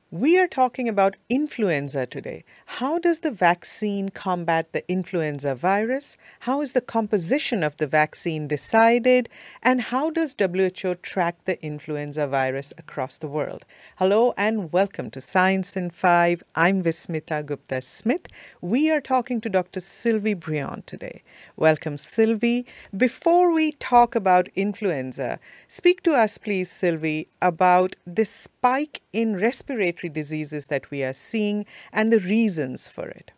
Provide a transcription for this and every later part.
We are talking about influenza today. How does the vaccine combat the influenza virus? How is the composition of the vaccine decided? And how does WHO track the influenza virus across the world? Hello and welcome to Science in 5. I'm Vismita Gupta Smith. We are talking to Dr. Sylvie Briand today. Welcome, Sylvie. Before we talk about influenza, speak to us, please, Sylvie, about this spike in respiratory diseases that we are seeing and the reasons for it.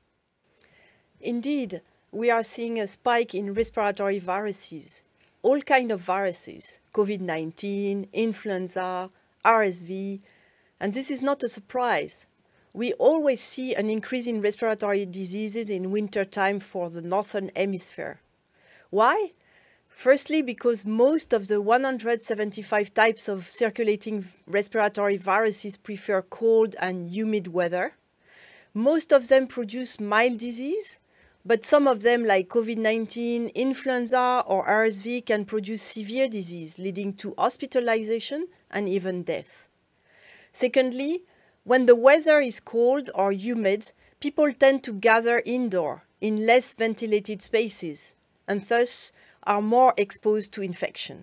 Indeed, we are seeing a spike in respiratory viruses, all kinds of viruses, COVID-19, influenza, RSV, and this is not a surprise. We always see an increase in respiratory diseases in wintertime for the northern hemisphere. Why? Firstly, because most of the 175 types of circulating respiratory viruses prefer cold and humid weather. Most of them produce mild disease, but some of them, like COVID-19, influenza, or RSV, can produce severe disease, leading to hospitalization and even death. Secondly, when the weather is cold or humid, people tend to gather indoor in less ventilated spaces, and thus are more exposed to infection.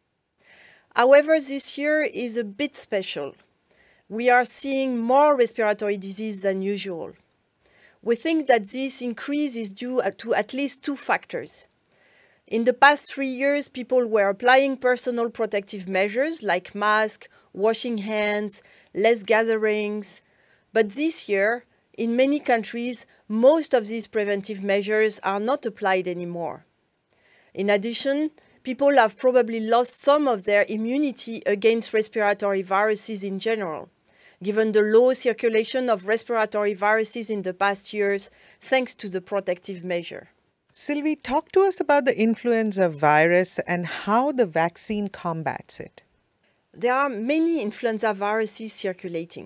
However, this year is a bit special. We are seeing more respiratory disease than usual. We think that this increase is due to at least two factors. In the past 3 years, people were applying personal protective measures like masks, washing hands, less gatherings. But this year, in many countries, most of these preventive measures are not applied anymore. In addition, people have probably lost some of their immunity against respiratory viruses in general, given the low circulation of respiratory viruses in the past years, thanks to the protective measure. Sylvie, talk to us about the influenza virus and how the vaccine combats it. There are many influenza viruses circulating.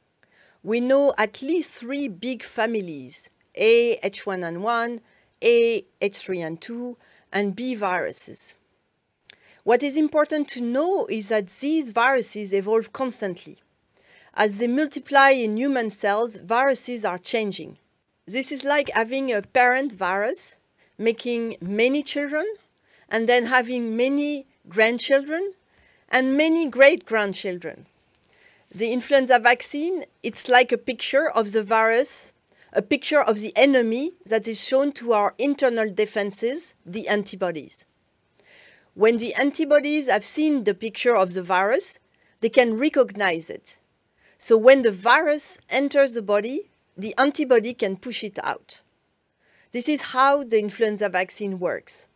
We know at least 3 big families, A, H1N1, A, H3N2, and B viruses. What is important to know is that these viruses evolve constantly. As they multiply in human cells, viruses are changing. This is like having a parent virus, making many children, and then having many grandchildren, and many great-grandchildren. The influenza vaccine, it's like a picture of the virus, a picture of the enemy that is shown to our internal defenses, the antibodies. When the antibodies have seen the picture of the virus, they can recognize it. So when the virus enters the body, the antibody can push it out. This is how the influenza vaccine works.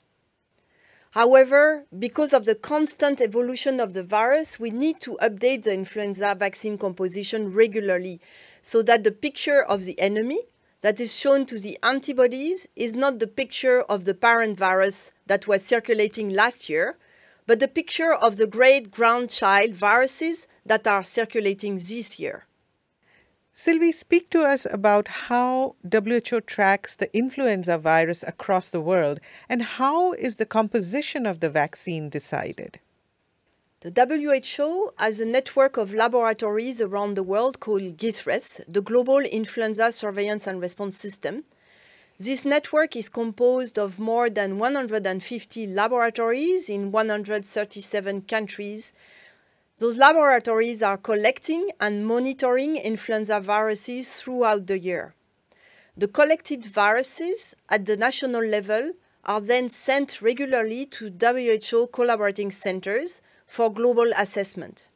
However, because of the constant evolution of the virus, we need to update the influenza vaccine composition regularly so that the picture of the enemy that is shown to the antibodies is not the picture of the parent virus that was circulating last year, but the picture of the great-grandchild viruses that are circulating this year. Sylvie, speak to us about how WHO tracks the influenza virus across the world and how is the composition of the vaccine decided? The WHO has a network of laboratories around the world called GISRES, the Global Influenza Surveillance and Response System. This network is composed of more than 150 laboratories in 137 countries. Those laboratories are collecting and monitoring influenza viruses throughout the year. The collected viruses at the national level are then sent regularly to WHO collaborating centers for global assessment.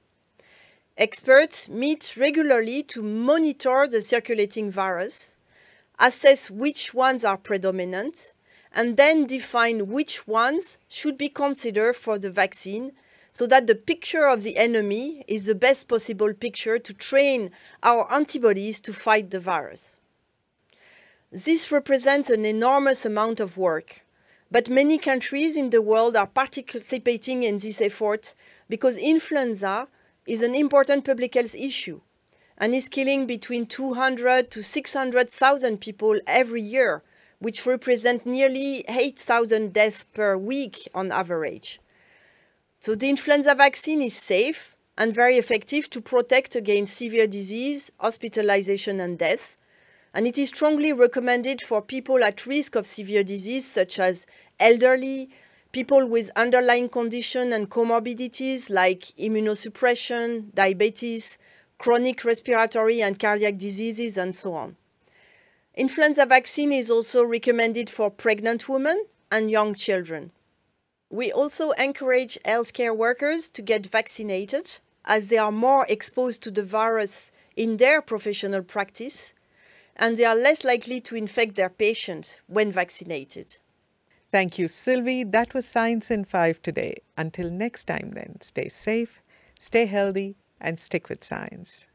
Experts meet regularly to monitor the circulating virus, assess which ones are predominant, and then define which ones should be considered for the vaccine so that the picture of the enemy is the best possible picture to train our antibodies to fight the virus. This represents an enormous amount of work, but many countries in the world are participating in this effort because influenza is an important public health issue and is killing between 200 to 600,000 people every year, which represent nearly 8,000 deaths per week on average. So the influenza vaccine is safe, and very effective to protect against severe disease, hospitalization, and death. And it is strongly recommended for people at risk of severe disease, such as elderly, people with underlying condition and comorbidities like immunosuppression, diabetes, chronic respiratory and cardiac diseases, and so on. Influenza vaccine is also recommended for pregnant women and young children. We also encourage healthcare workers to get vaccinated, as they are more exposed to the virus in their professional practice, and they are less likely to infect their patients when vaccinated. Thank you, Sylvie. That was Science in 5 today. Until next time then, stay safe, stay healthy, and stick with science.